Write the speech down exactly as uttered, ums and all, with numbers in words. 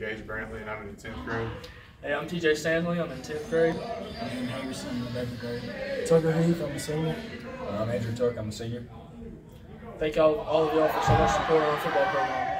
Gage Brantley, and I'm in the tenth grade. Hey, I'm T J Stanley. I'm in tenth grade. I'm Henderson, I'm in eleventh grade. Tucker Heath, I'm a senior. I'm Andrew Tuck, I'm a senior. Thank y'all, all of y'all for so much support on our football program.